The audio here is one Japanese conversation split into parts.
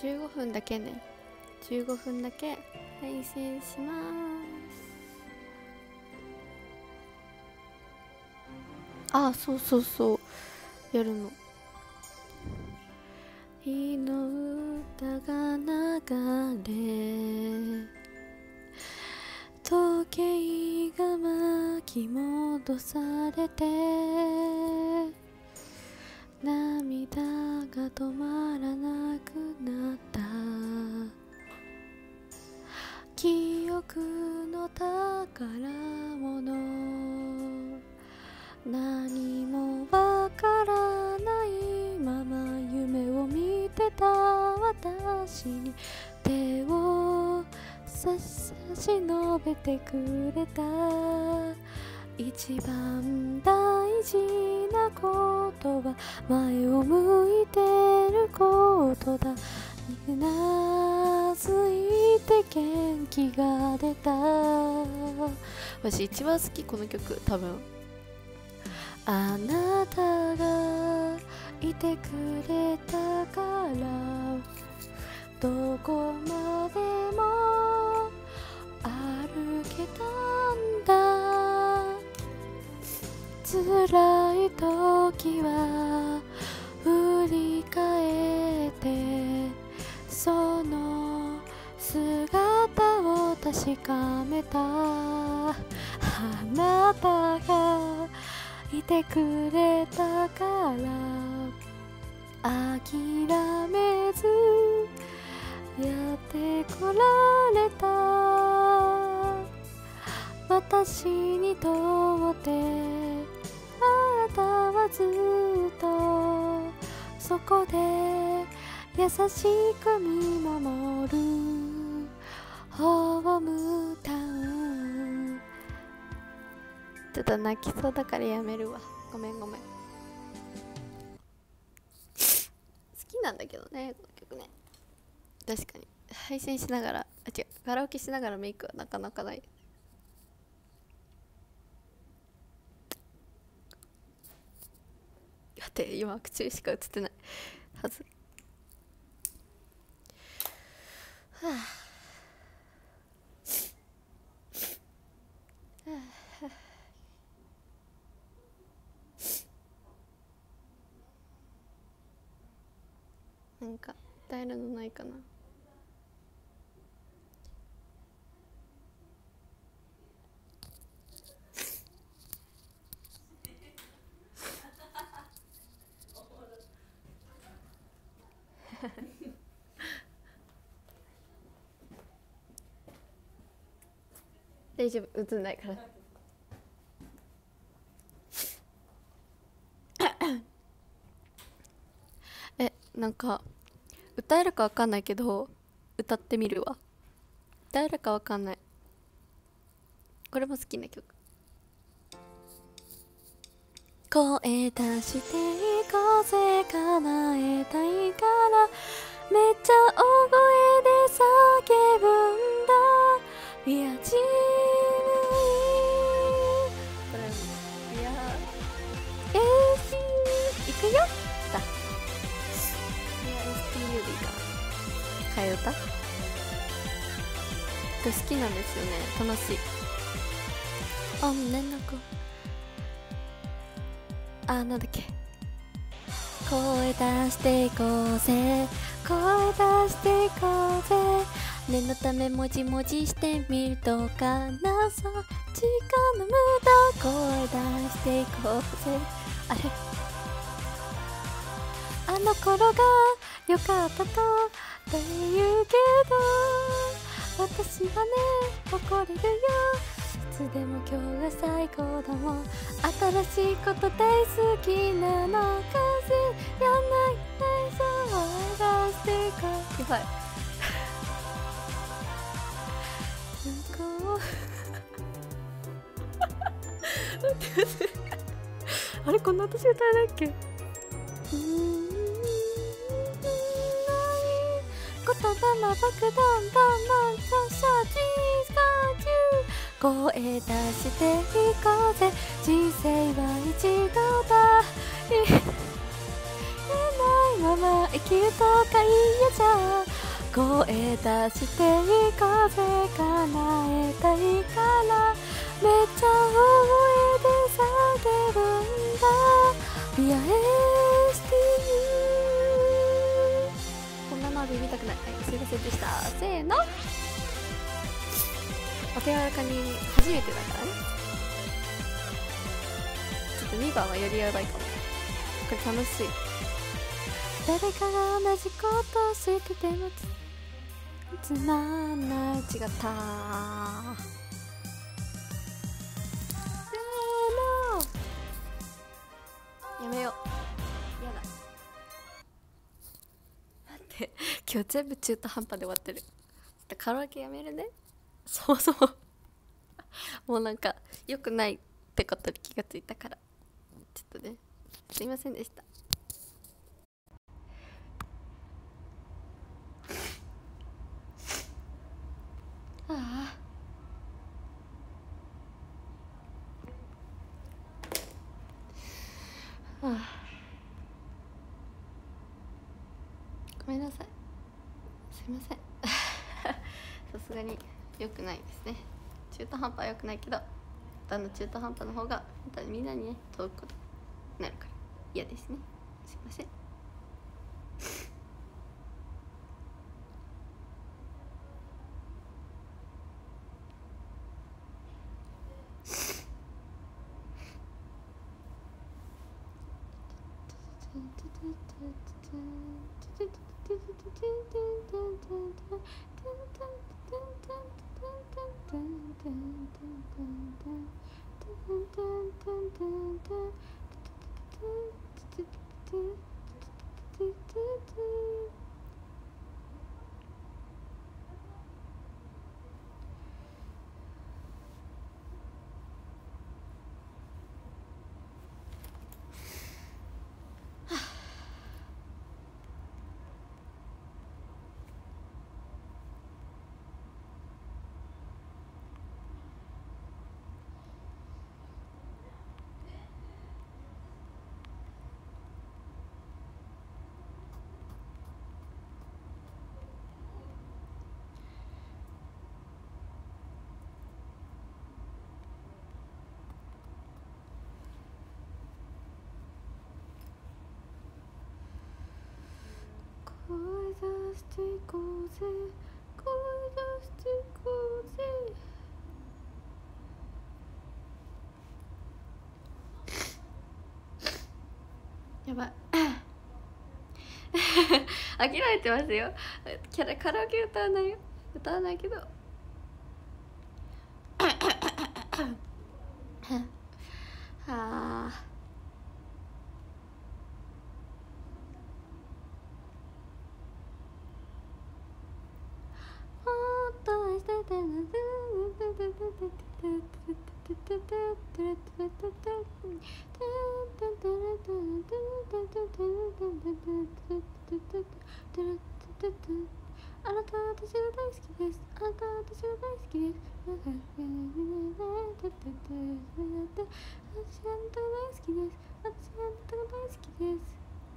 15分だけね、15分だけ配信します。あ、そうそうそう、やるの。日の歌が流れ、時計が巻き戻されて、涙が止まらなくなった。記憶の宝物、何もわからないまま夢を見てた私に手を差し伸べてくれた。一番大事なことは前を向いてることだ。うなずいて元気が出た。私一番好きこの曲、多分。あなたがいてくれたからどこまでも歩けたんだ。辛い時は振り返ってその姿を確かめた。あなたがいてくれたから諦めずやってこられた。私にとってあなたはずっとそこで優しく見守るホームタウン。ちょっと泣きそうだからやめるわ。ごめんごめん。好きなんだけどね、この曲ね。確かに配信しながら、あ、違う、カラオケしながらメイクはなかなかない。だって今口しか映ってないはず。はあ、はあはあ、なんか歌えるのないかな。大丈夫、映んないからなんか歌えるかわかんないけど歌ってみるわ。歌えるかわかんない。これも好きな曲。声出していこうぜ、叶えたいからめっちゃ大声で叫ぶんだ。We are Team We are STU いくよだ。We are STU でいいかな。替え歌好きなんですよね。楽しい。あ、ね、なんかなんだっけ。声出していこうぜ、声出していこうぜ、念のためもじもじしてみるとかな。さ時間の無駄、声出していこうぜ。あれ、あの頃が良かったとって言うけど私はね怒れるよ。いつでも今日が最高だもん。新しいこと大好きなのかぜやんないでそう出していこう。やばい待って待ってあれ、こんな私歌えないっけ。言葉の爆弾バンバンシャシャチーズカーチュー、声出していこうぜ、人生は一度だ。言えないまま生きるとか嫌じゃ声出していこうぜ叶えたいからめっちゃ大声で叫ぶんだ Be a STU こんなのはビビたくない、はい、すいませんでした。せーの、お手柔らかに初めてだからね。ちょっと2番はよりやばいかも。これ楽しい。誰かが同じことしててもつまんない。違ったー。せーの、やめよう。やだ。待って、今日全部中途半端で終わってる。カラオケやめるね。そもそももうなんか良くないってことに気がついたからちょっとね、すいませんでした。ああ、ごめんなさい、すいませんさすがに良くないですね。中途半端は良くないけど、中途半端の方が本当にみんなにね遠くなるから嫌ですね。すいません声出していこうぜ、声出していこうぜ。やばい飽きられてますよ。カラオケ歌わないよ、歌わないけどはあ、あなたは私が大好きです。あなたは私が大好きです。私はあなたが大好きです。私はあなたが大好きです。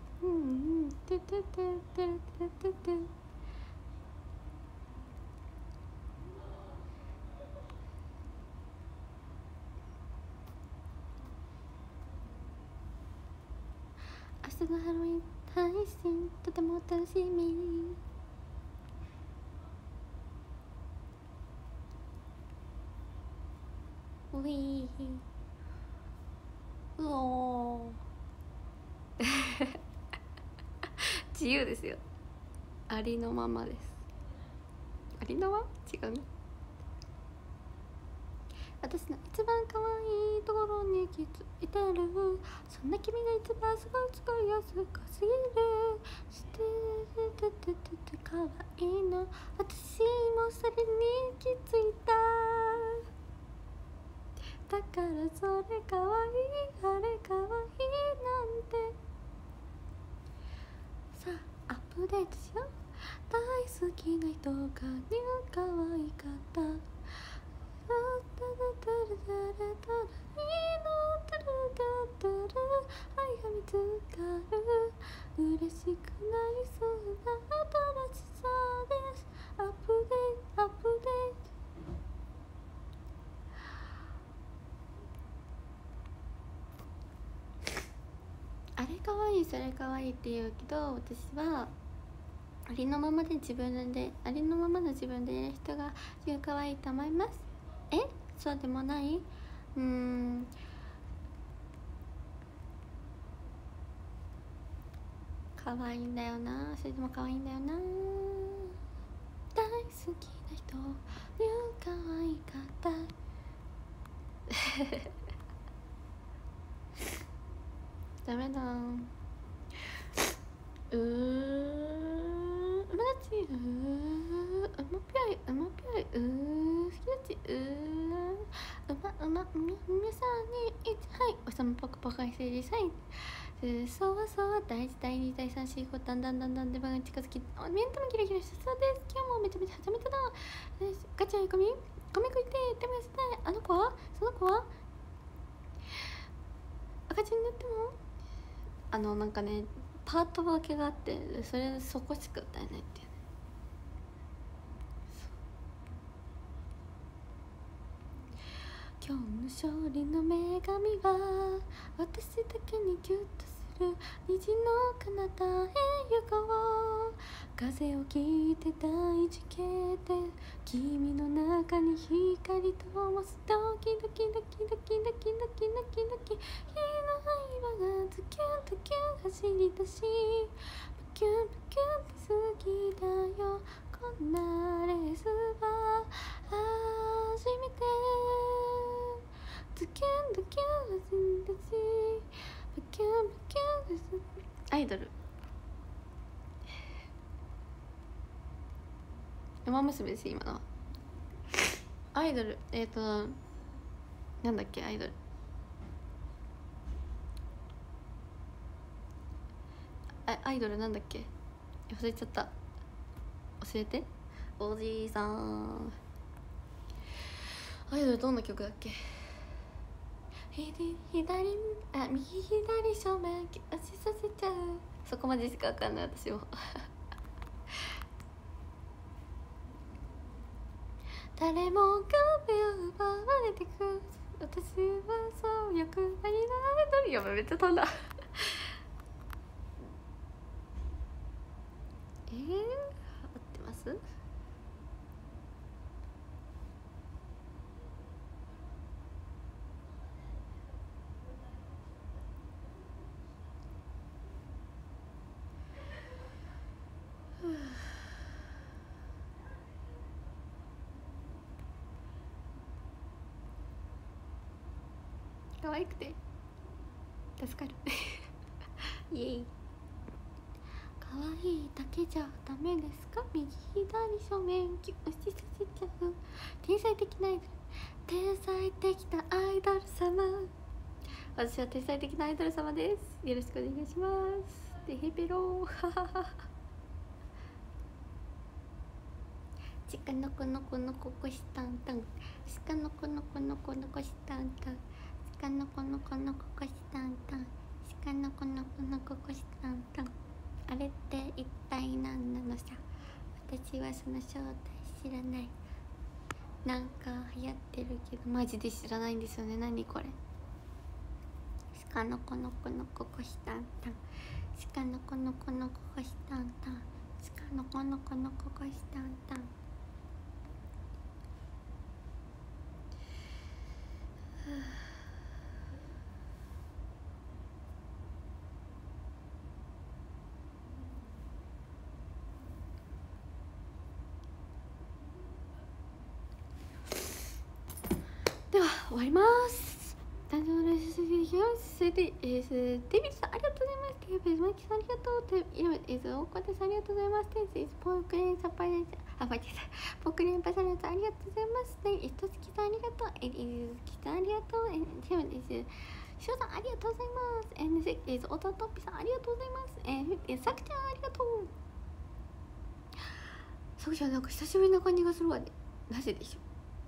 明日のハロウィン配信とても楽しみ。ウィーうおー自由ですよ。ありのままです。ありのまま違うね。私の一番可愛いところに気づいてる。そんな君が一番すごい安かすぎる。してて可愛いの。私もそれに気づいた。だからそれ可愛いあれ可愛いなんて。さあアップデートしよう。大好きな人が可愛かった。愛が見つかる。嬉しくなりそれ可愛いって言うけど、私はありのままでありのままの自分でいる人が可愛いと思います。そうでもない？可愛いんだよな。それでも可愛いんだよな。大好きな人可愛かったダメだ。うまちうまぴょいうまぴょいひろちうまみさんにはいおさまぽくぽかいせりさいそう第1第2第3第4だんだん出番が近づきメントもキラキラしてそうです。今日もめちゃめちゃはちゃめちゃだ。ガチャ込み米食いて手も痩せたい。あの子はその子は赤字になってもなんかねパート分けがあってそこしか歌えないっていうね。今日の勝利の女神は私だけにギュッとする虹の彼方へ行こう。風を切って大地形で君の中に光灯すドキドキドキドキドキドキドキドキ火の刃がズキュンズキュン走り出しプキュンプキュンって好きだよ。こんなレースは初めてズキュンズキュン走り出しプキュンプキュンアイドル馬娘です今のは。アイドルなんだっけアイドルアイドルなんだっけ忘れちゃった。教えておじいさん。アイドルどんな曲だっけ。右左正面押しさせちゃう。そこまでしか分かんない私も誰もが目を奪われてく私はそうよくありないの。やばいめっちゃ飛んだ合ってます。可愛くて助かるイエイ。可愛いだけじゃダメですか。右左正面押しさせちゃう。天才的なアイドル天才的なアイドル様。私は天才的なアイドル様です。よろしくお願いします。でヘペローチカノコノコノココシタンタンシカノコノコノコノコシタンタンシカノコノコノココシタンタンシカノコノコノココシタンタン。あれって一体何なのさ。私はその正体知らない。なんか流行ってるけどマジで知らないんですよね。何これ。シカノコノコノココシタンタンシカノコノコノココシタンタンシカノコノコノココシタンタン。では終わります。誕生の出席します。それで、デビッドさんありがとうございます。テープマキさんありがとう。イラ大岡田さんありがとうございます。ポークレンサパレンあ間違えた。ポークレンパサレンさんありがとうございます。ひとつきさんありがとう。きさんありがとう。ショウさんありがとうございます。オタトッピさんありがとうございます。さくちゃんありがとう。さくちゃんなんか久しぶりな感じがするわね。なぜでしょう。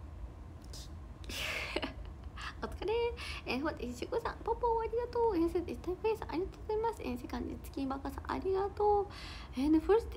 お疲れ。ほんでしごさんポポありがとう。タイプイさんありがとうございます。セカンド月バカさんありがとう。ファースト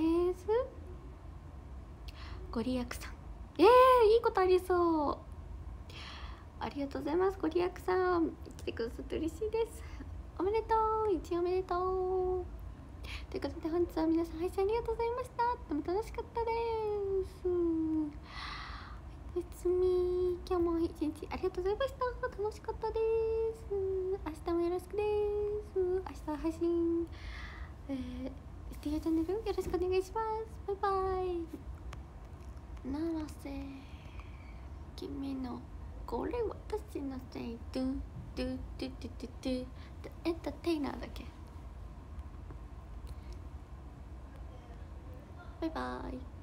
ご利益さんいいことありそう。ありがとうございます。ご利益さん来てくださって嬉しいです。 おめでとう、1位おめでとう。ということで本日は皆さん配信ありがとうございました。とても楽しかったです。おやすみ。今日も一日ありがとうございました。楽しかったです。明日もよろしくです。明日は配信、スティアチャンネルよろしくお願いします。バイバイ。七瀬、君のこれ私のせい、ドゥドゥドゥドゥドゥドゥ、エンターテイナーだっけ。バイバイ。